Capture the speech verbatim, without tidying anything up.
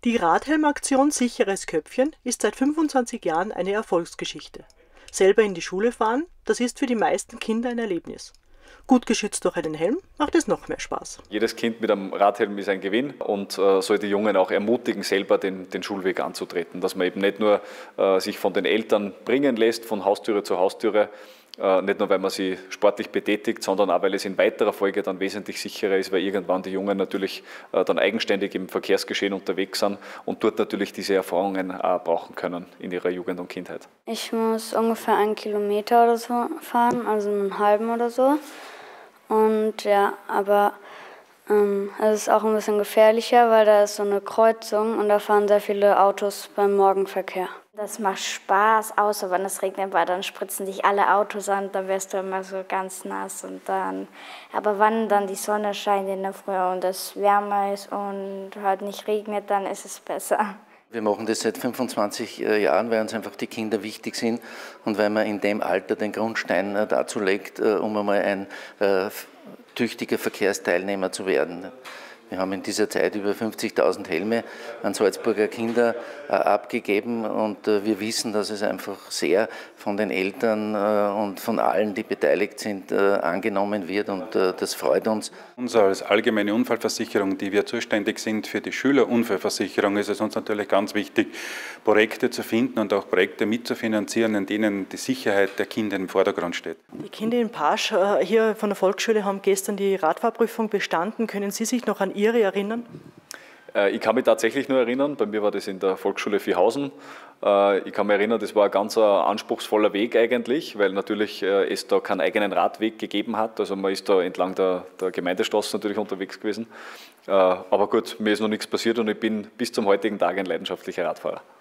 Die Radhelm-Aktion Sicheres Köpfchen ist seit fünfundzwanzig Jahren eine Erfolgsgeschichte. Selber in die Schule fahren, das ist für die meisten Kinder ein Erlebnis. Gut geschützt durch einen Helm macht es noch mehr Spaß. Jedes Kind mit einem Radhelm ist ein Gewinn und äh, soll die Jungen auch ermutigen, selber den, den Schulweg anzutreten. Dass man eben nicht nur äh, sich von den Eltern bringen lässt, von Haustüre zu Haustüre, äh, nicht nur weil man sie sportlich betätigt, sondern auch weil es in weiterer Folge dann wesentlich sicherer ist, weil irgendwann die Jungen natürlich äh, dann eigenständig im Verkehrsgeschehen unterwegs sind und dort natürlich diese Erfahrungen auch brauchen können in ihrer Jugend und Kindheit. Ich muss ungefähr einen Kilometer oder so fahren, also einen halben oder so. Und ja, aber ähm, es ist auch ein bisschen gefährlicher, weil da ist so eine Kreuzung und da fahren sehr viele Autos beim Morgenverkehr. Das macht Spaß, außer wenn es regnet, weil dann spritzen dich alle Autos an, dann wirst du immer so ganz nass. Und dann, aber wenn dann die Sonne scheint in der Früh und es wärmer ist und halt nicht regnet, dann ist es besser. Wir machen das seit fünfundzwanzig Jahren, weil uns einfach die Kinder wichtig sind und weil man in dem Alter den Grundstein dazu legt, um einmal ein äh, tüchtiger Verkehrsteilnehmer zu werden. Wir haben in dieser Zeit über fünfzigtausend Helme an Salzburger Kinder äh, abgegeben und äh, wir wissen, dass es einfach sehr von den Eltern äh, und von allen, die beteiligt sind, äh, angenommen wird und äh, das freut uns. Uns als allgemeine Unfallversicherung, die wir zuständig sind für die Schülerunfallversicherung, ist es uns natürlich ganz wichtig, Projekte zu finden und auch Projekte mitzufinanzieren, in denen die Sicherheit der Kinder im Vordergrund steht. Die Kinder in Pasch äh, hier von der Volksschule haben gestern die Radfahrprüfung bestanden. Können Sie sich noch an Ihre erinnern? Ich kann mich tatsächlich nur erinnern, bei mir war das in der Volksschule Vierhausen. Ich kann mich erinnern, das war ein ganz anspruchsvoller Weg eigentlich, weil natürlich es da keinen eigenen Radweg gegeben hat. Also man ist da entlang der, der Gemeindestraße natürlich unterwegs gewesen. Aber gut, mir ist noch nichts passiert und ich bin bis zum heutigen Tag ein leidenschaftlicher Radfahrer.